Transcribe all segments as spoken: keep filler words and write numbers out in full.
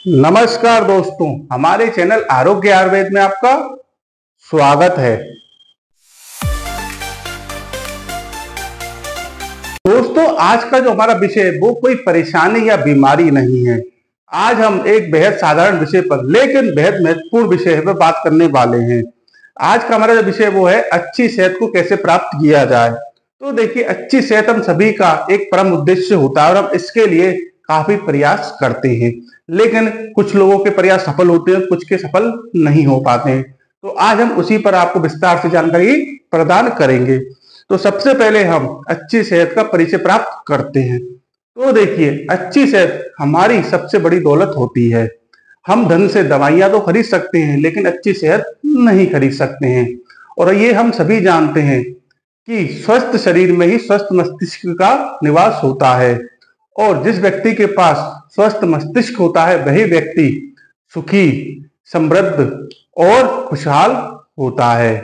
नमस्कार दोस्तों, हमारे चैनल आरोग्य आयुर्वेद में आपका स्वागत है। दोस्तों, आज का जो हमारा विषय है वो कोई परेशानी या बीमारी नहीं है। आज हम एक बेहद साधारण विषय पर लेकिन बेहद महत्वपूर्ण विषय पर बात करने वाले हैं। आज का हमारा जो विषय वो है अच्छी सेहत को कैसे प्राप्त किया जाए। तो देखिए, अच्छी सेहत हम सभी का एक परम उद्देश्य होता है और हम इसके लिए काफी प्रयास करते हैं, लेकिन कुछ लोगों के प्रयास सफल होते हैं, कुछ के सफल नहीं हो पाते हैं। तो आज हम उसी पर आपको विस्तार से जानकारी प्रदान करेंगे। तो सबसे पहले हम अच्छी सेहत का परिचय प्राप्त करते हैं। तो देखिए, अच्छी सेहत हमारी सबसे बड़ी दौलत होती है। हम धन से दवाइयां तो खरीद सकते हैं, लेकिन अच्छी सेहत नहीं खरीद सकते हैं। और ये हम सभी जानते हैं कि स्वस्थ शरीर में ही स्वस्थ मस्तिष्क का निवास होता है, और जिस व्यक्ति के पास स्वस्थ मस्तिष्क होता है वही व्यक्ति सुखी, समृद्ध और खुशहाल होता है।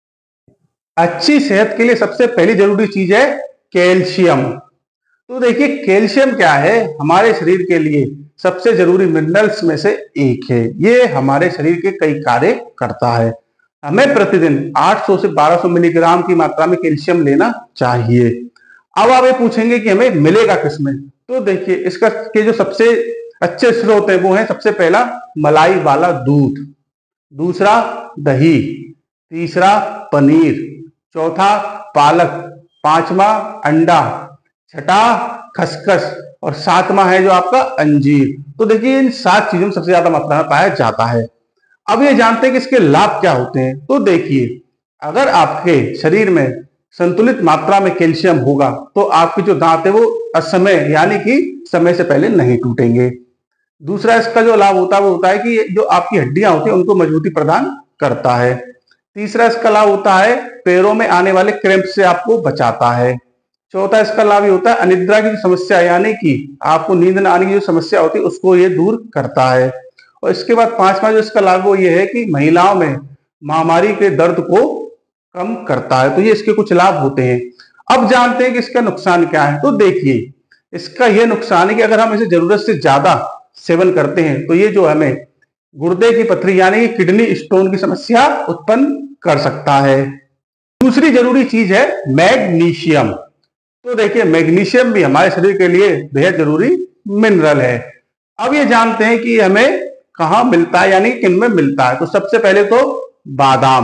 अच्छी सेहत के लिए सबसे पहली जरूरी चीज है कैल्शियम। तो देखिए, कैल्शियम क्या है, हमारे शरीर के लिए सबसे जरूरी मिनरल्स में से एक है। ये हमारे शरीर के कई कार्य करता है। हमें प्रतिदिन आठ सौ से बारह सौ मिलीग्राम की मात्रा में कैल्शियम लेना चाहिए। अब आप ये पूछेंगे कि हमें मिलेगा किसमें। तो देखिए, इसका के जो सबसे अच्छे स्रोत है वो है सबसे पहला मलाई वाला दूध, दूसरा दही, तीसरा पनीर, चौथा पालक, पांचवा अंडा, छठा खसखस और सातवां है जो आपका अंजीर। तो देखिए, इन सात चीजों में सबसे ज्यादा मात्रा में पाया जाता है। अब ये जानते हैं कि इसके लाभ क्या होते हैं। तो देखिए, अगर आपके शरीर में संतुलित मात्रा में कैल्शियम होगा तो आपके जो दांत है वो असमय यानी कि समय से पहले नहीं टूटेंगे। दूसरा इसका जो लाभ होता है वो होता है कि जो आपकी हड्डियां होती है उनको मजबूती प्रदान करता है। तीसरा इसका लाभ होता है पैरों में आने वाले क्रैम्प से आपको बचाता है। चौथा इसका लाभ ये होता है अनिद्रा की समस्या यानी कि आपको नींद न आने की जो समस्या होती है उसको ये दूर करता है। और इसके बाद पांचवा जो इसका लाभ वो ये है कि महिलाओं में महामारी के दर्द को कम करता है। तो ये इसके कुछ लाभ होते हैं। अब जानते हैं कि इसका नुकसान क्या है। तो देखिए, इसका यह नुकसान है कि अगर हम इसे जरूरत से ज्यादा सेवन करते हैं तो ये जो हमें गुर्दे की पथरी यानी कि किडनी स्टोन की समस्या उत्पन्न कर सकता है। दूसरी जरूरी चीज है मैग्नीशियम। तो देखिए, मैग्नीशियम भी हमारे शरीर के लिए बेहद जरूरी मिनरल है। अब ये जानते हैं कि हमें कहाँ मिलता है यानी किन में मिलता है। तो सबसे पहले तो बादाम,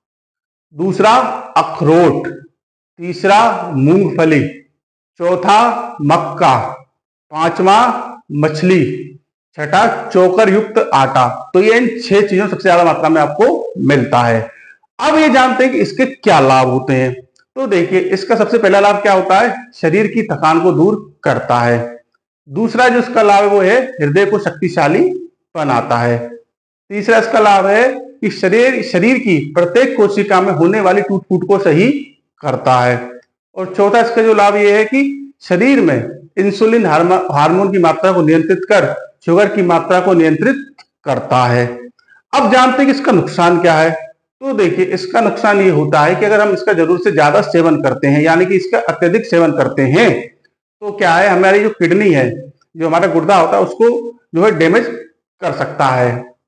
दूसरा अखरोट, तीसरा मूंगफली, चौथा मक्का, पांचवा मछली, छठा चोकर युक्त आटा। तो ये इन छह चीजों सबसे ज्यादा मात्रा में आपको मिलता है। अब ये जानते हैं कि इसके क्या लाभ होते हैं। तो देखिए, इसका सबसे पहला लाभ क्या होता है, शरीर की थकान को दूर करता है। दूसरा जो इसका लाभ है वो है हृदय को शक्तिशाली बनाता है। तीसरा इसका लाभ है कि शरीर शरीर की प्रत्येक कोशिका में होने वाली टूट फूट को सही करता है। और चौथा इसका जो लाभ ये है कि शरीर में इंसुलिन हार्मोन की मात्रा को नियंत्रित कर शुगर की मात्रा को नियंत्रित करता है। अब जानते हैं कि इसका नुकसान क्या है। तो देखिए, इसका नुकसान ये होता है कि अगर हम इसका जरूरत से ज्यादा सेवन करते हैं यानी कि इसका अत्यधिक सेवन करते हैं तो क्या है, हमारी जो किडनी है, जो हमारा गुर्दा होता है उसको जो है डैमेज कर सकता है।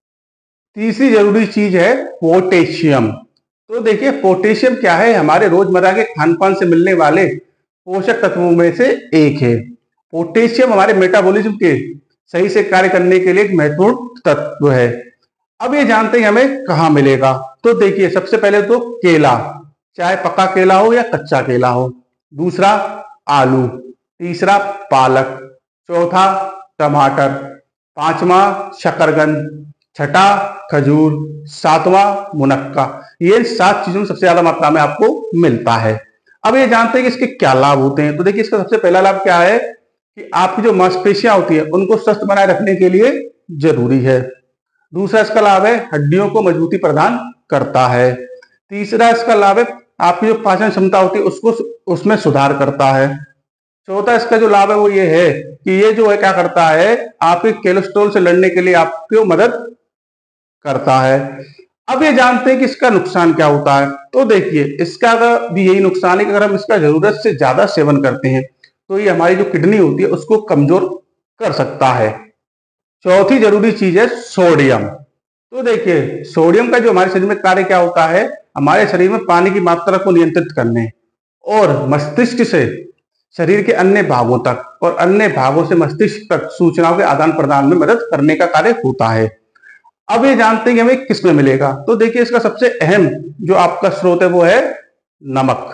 तीसरी जरूरी चीज है पोटेशियम। तो देखिए, पोटेशियम क्या है, हमारे रोजमर्रा के खान पान से मिलने वाले पोषक तत्वों में से एक है। पोटेशियम हमारे मेटाबॉलिज्म के सही से कार्य करने के लिए एक महत्वपूर्ण तत्व है। अब ये जानते हैं हमें कहाँ मिलेगा। तो देखिए, सबसे पहले तो केला, चाहे पका केला हो या कच्चा केला हो, दूसरा आलू, तीसरा पालक, चौथा टमाटर, पांचवा शकरकंद, छठा खजूर, सातवां मुनक्का। ये सात चीजों में सबसे ज्यादा मात्रा में आपको मिलता है। अब ये जानते हैं कि इसके क्या लाभ होते हैं। तो देखिए, इसका सबसे पहला लाभ क्या है कि आपकी जो मांसपेशियां होती है उनको स्वस्थ बनाए रखने के लिए जरूरी है। दूसरा इसका लाभ है हड्डियों को मजबूती प्रदान करता है। तीसरा इसका लाभ है आपकी जो पाचन क्षमता होती है उसको उसमें सुधार करता है। चौथा इसका जो लाभ है वो ये है कि ये जो है क्या करता है, आपके कोलेस्ट्रॉल से लड़ने के लिए आपको मदद करता है। अब ये जानते हैं कि इसका नुकसान क्या होता है। तो देखिए, इसका भी यही नुकसान है कि अगर हम इसका जरूरत से ज्यादा सेवन करते हैं तो ये हमारी जो किडनी होती है उसको कमजोर कर सकता है। चौथी जरूरी चीज है सोडियम। तो देखिए सोडियम का जो हमारे शरीर में कार्य क्या होता है, हमारे शरीर में पानी की मात्रा को नियंत्रित करने और मस्तिष्क से शरीर के अन्य भागों तक और अन्य भागों से मस्तिष्क तक सूचनाओं के आदान प्रदान में मदद करने का कार्य होता है। अब ये जानते हैं कि हमें किस में मिलेगा, तो देखिए इसका सबसे अहम जो आपका स्रोत है वो है नमक,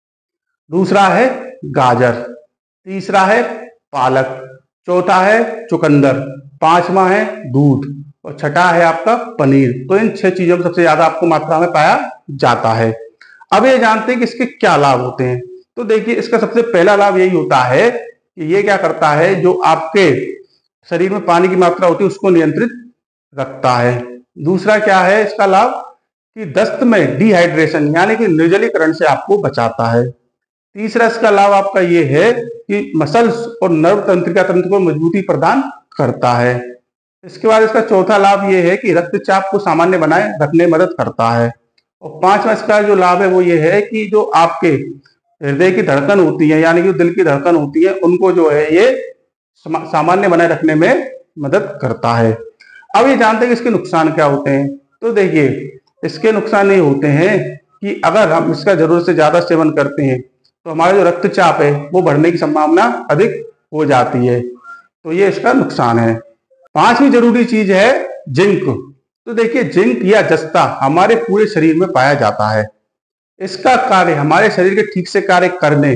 दूसरा है गाजर, तीसरा है पालक, चौथा है चुकंदर, पांचवा है दूध और छठा है आपका पनीर। तो इन छह चीजों में सबसे ज्यादा आपको मात्रा में पाया जाता है। अब ये जानते हैं कि इसके क्या लाभ होते हैं, तो देखिए इसका सबसे पहला लाभ यही होता है कि ये क्या करता है, जो आपके शरीर में पानी की मात्रा होती है उसको नियंत्रित रखता है। दूसरा क्या है इसका लाभ कि दस्त में डिहाइड्रेशन यानी कि निर्जलीकरण से आपको बचाता है। तीसरा इसका लाभ आपका ये है कि मसल्स और नर्व तंत्रिका तंत्र को मजबूती प्रदान करता है। इसके बाद इसका चौथा लाभ ये है कि रक्तचाप को सामान्य बनाए रखने में मदद करता है। और पांचवा इसका जो लाभ है वो ये है कि जो आपके हृदय की धड़कन होती है यानी कि दिल की धड़कन होती है उनको जो है ये सामान्य बनाए रखने में मदद करता है। अब ये जानते हैं कि इसके नुकसान क्या होते हैं, तो देखिए इसके नुकसान ये होते हैं कि अगर हम इसका जरूरत से ज्यादा सेवन करते हैं तो हमारा जो रक्तचाप है वो बढ़ने की संभावना अधिक हो जाती है, तो ये इसका नुकसान है। पांचवी जरूरी चीज है जिंक। तो देखिए जिंक या जस्ता हमारे पूरे शरीर में पाया जाता है। इसका कार्य हमारे शरीर के ठीक से कार्य करने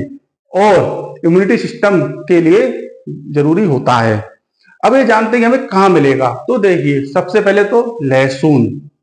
और इम्यूनिटी सिस्टम के लिए जरूरी होता है। अब ये जानते हैं कि हमें कहाँ मिलेगा, तो देखिए सबसे पहले तो लहसुन,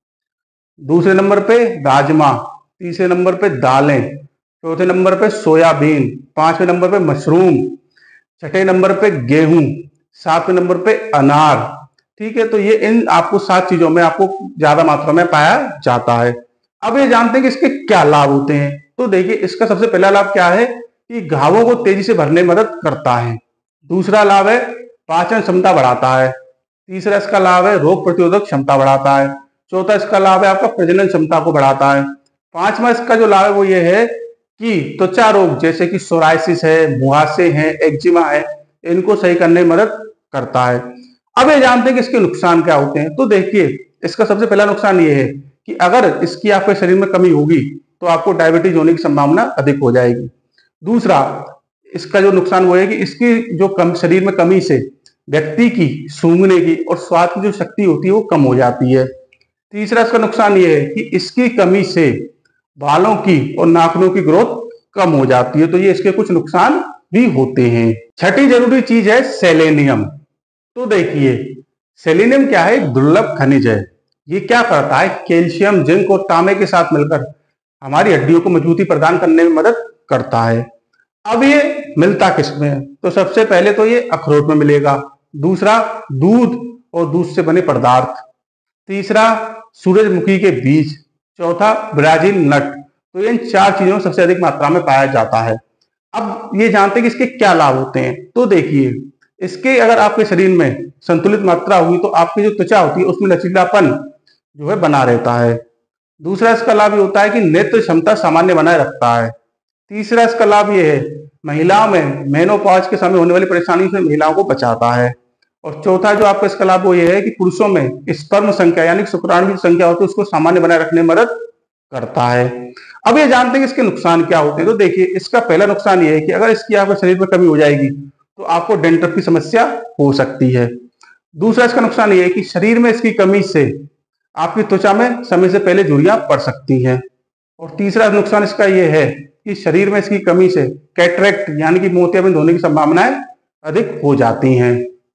दूसरे नंबर पे राजमा, तीसरे नंबर पे दालें, चौथे नंबर पे सोयाबीन, पांचवें नंबर पे मशरूम, छठे नंबर पे गेहूं, सातवें नंबर पे अनार। ठीक है, तो ये इन आपको सात चीजों में आपको ज्यादा मात्रा में पाया जाता है। अब ये जानते हैं कि इसके क्या लाभ होते हैं, तो देखिए इसका सबसे पहला लाभ क्या है कि घावों को तेजी से भरने में मदद करता है। दूसरा लाभ है पाचन क्षमता बढ़ाता है। तीसरा इसका लाभ है रोग प्रतिरोधक क्षमता बढ़ाता है। चौथा इसका लाभ है आपका प्रजनन क्षमता को बढ़ाता है। पांचवा इसका जो लाभ है वो ये है कि त्वचा रोग जैसे कि सोराइसिस है, मुहासे हैं, एक्जिमा है, इनको सही करने में मदद करता है। अब ये जानते हैं कि इसके नुकसान क्या होते हैं, तो देखिए इसका सबसे पहला नुकसान ये है कि अगर इसकी आपके शरीर में कमी होगी तो आपको डायबिटीज होने की संभावना अधिक हो जाएगी। दूसरा इसका जो नुकसान वो है कि इसकी जो कम शरीर में कमी से व्यक्ति की सूंघने की और स्वाद की जो शक्ति होती है वो कम हो जाती है। तीसरा इसका नुकसान ये है कि इसकी कमी से बालों की और नाखूनों की ग्रोथ कम हो जाती है, तो ये इसके कुछ नुकसान भी होते हैं। छठी जरूरी चीज है सेलेनियम। तो देखिए सेलेनियम क्या है, एक दुर्लभ खनिज है। ये क्या करता है, कैल्शियम, जिंक और तांबे के साथ मिलकर हमारी हड्डियों को मजबूती प्रदान करने में मदद करता है। अब ये मिलता किसमें, तो सबसे पहले तो ये अखरोट में मिलेगा, दूसरा दूध और दूध से बने पदार्थ, तीसरा सूरजमुखी के बीज, चौथा ब्राजील नट। तो इन चार चीजों में सबसे अधिक मात्रा में पाया जाता है। अब ये जानते हैं कि इसके क्या लाभ होते हैं, तो देखिए इसके अगर आपके शरीर में संतुलित मात्रा हुई तो आपकी जो त्वचा होती है उसमें लचीलापन जो है बना रहता है। दूसरा इसका लाभ ये होता है कि नेत्र क्षमता सामान्य बनाए रखता है। तीसरा इसका लाभ ये है महिलाओं में मेनोपॉज के समय होने वाली परेशानी से महिलाओं को बचाता है। और चौथा जो आपका इसका लाभ वो ये है कि पुरुषों में स्पर्म संख्या यानी शुक्राणु की संख्या होती है उसको सामान्य बनाए रखने में मदद करता है। अब ये जानते हैं कि इसके नुकसान क्या होते हैं, तो देखिए इसका पहला नुकसान ये है कि अगर इसकी आपके शरीर में कमी हो जाएगी तो आपको डेंड्रफ की समस्या हो सकती है। दूसरा इसका नुकसान ये है कि शरीर में इसकी कमी से आपकी त्वचा में समय से पहले झुर्रियां पड़ सकती हैं। और तीसरा नुकसान इसका ये है कि शरीर में इसकी कमी से कैटरेक्ट यानी कि मोतियाबिंद होने की संभावनाएं अधिक हो जाती हैं।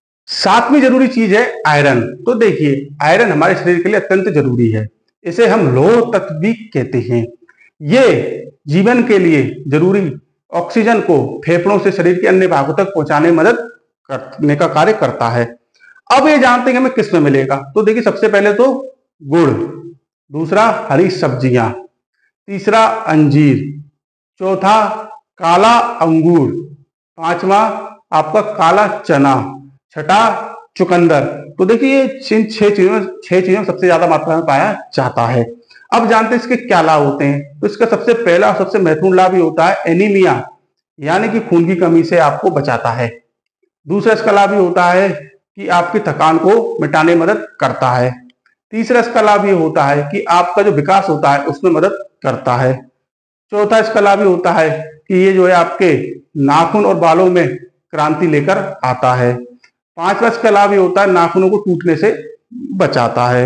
सातवीं जरूरी चीज है आयरन। तो देखिए आयरन हमारे शरीर के लिए अत्यंत जरूरी है, इसे हम लौह तत्व भी कहते हैं। ये जीवन के लिए जरूरी ऑक्सीजन को फेफड़ों से शरीर के अन्य भागों तक पहुंचाने में मदद करने का कार्य करता है। अब ये जानते हैं कि हमें किस में मिलेगा, तो देखिए सबसे पहले तो गुड़, दूसरा हरी सब्जियां, तीसरा अंजीर, चौथा काला अंगूर, पांचवा आपका काला चना, छठा चुकंदर। तो देखिए इन छह चीजों छह चीजों सबसे ज्यादा मात्रा में पाया जाता है। अब जानते हैं इसके क्या लाभ होते हैं, तो इसका सबसे पहला सबसे महत्वपूर्ण लाभ ये होता है एनीमिया यानी कि खून की कमी से आपको बचाता है। दूसरा इसका लाभ ये होता है कि आपकी थकान को मिटाने में मदद करता है। तीसरा इसका लाभ ये होता है कि आपका जो विकास होता है उसमें मदद करता है। चौथा इसका लाभ ये होता है कि ये जो है आपके नाखून और बालों में क्रांति लेकर आता है। पांचवा इसका लाभ ये होता है नाखूनों को टूटने से बचाता है।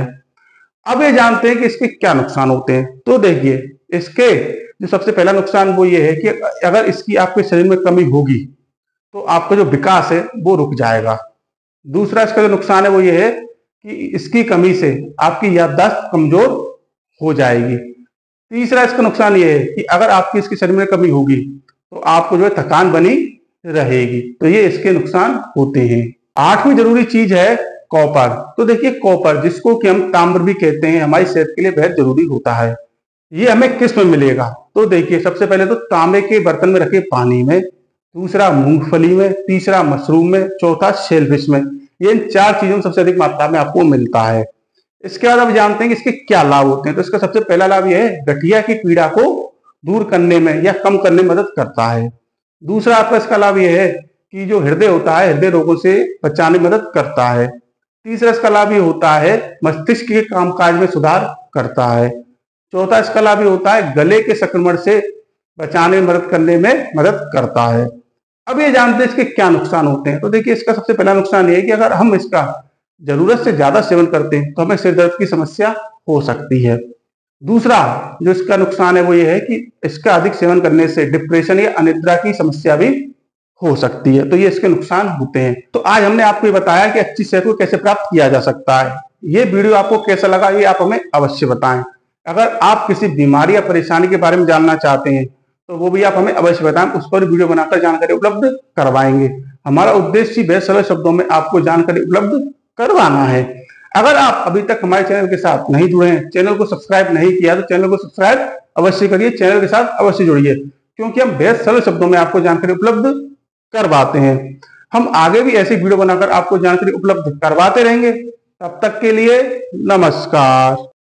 अब ये जानते हैं कि इसके क्या नुकसान होते हैं। तो देखिए, इसके जो सबसे पहला नुकसान वो ये है कि अगर इसकी आपके शरीर में कमी होगी तो आपका जो विकास है वो रुक जाएगा। दूसरा इसका जो नुकसान है वो ये है कि इसकी कमी से आपकी याददाश्त कमजोर हो जाएगी। तीसरा इसका नुकसान ये है कि अगर आपकी इसके शरीर में कमी होगी तो आपको जो है थकान बनी रहेगी। तो ये इसके नुकसान होते हैं। आठवीं जरूरी चीज है कॉपर। तो देखिए, कॉपर जिसको कि हम ताम्र भी कहते हैं, हमारी सेहत के लिए बेहद जरूरी होता है। ये हमें किस में मिलेगा? तो देखिए, सबसे पहले तो तांबे के बर्तन में रखे पानी में, दूसरा मूंगफली में, तीसरा मशरूम में, चौथा शेलफिश में। ये इन चार चीजों में सबसे अधिक मात्रा में आपको मिलता है। इसके बाद अब जानते हैं कि इसके क्या लाभ होते हैं। तो इसका सबसे पहला लाभ यह है, गठिया की पीड़ा को दूर करने में या कम करने में मदद करता है। दूसरा आपका इसका लाभ यह है कि जो हृदय होता है, हृदय रोगों से बचाने में मदद करता है। तीसरा इसका लाभ ये होता है मस्तिष्क के कामकाज में सुधार करता है। चौथा इसका लाभ ये होता है गले के संक्रमण से बचाने में मदद करने में मदद करता है। अब ये जानते हैं इसके क्या नुकसान होते हैं। तो देखिए, इसका सबसे पहला नुकसान ये है कि अगर हम इसका जरूरत से ज्यादा सेवन करते हैं तो हमें सिर दर्द की समस्या हो सकती है। दूसरा जो इसका नुकसान है वो ये है कि इसका अधिक सेवन करने से डिप्रेशन या अनिद्रा की समस्या भी हो सकती है। तो ये इसके नुकसान होते हैं। तो आज हमने आपको ये बताया कि अच्छी सेहत को कैसे प्राप्त किया जा सकता है। ये वीडियो आपको कैसा लगा ये आप हमें अवश्य बताएं। अगर आप किसी बीमारी या परेशानी के बारे में जानना चाहते हैं तो वो भी आप हमें अवश्य बताएं, उस पर वीडियो बनाकर जानकारी उपलब्ध करवाएंगे। हमारा उद्देश्य बेहद सरल शब्दों में आपको जानकारी उपलब्ध करवाना है। अगर आप अभी तक हमारे चैनल के साथ नहीं जुड़े हैं, चैनल को सब्सक्राइब नहीं किया, तो चैनल को सब्सक्राइब अवश्य करिए, चैनल के साथ अवश्य जुड़िए, क्योंकि हम बेहद सरल शब्दों में आपको जानकारी उपलब्ध करवाते हैं। हम आगे भी ऐसी वीडियो बनाकर आपको जानकारी उपलब्ध करवाते रहेंगे। तब तक के लिए नमस्कार।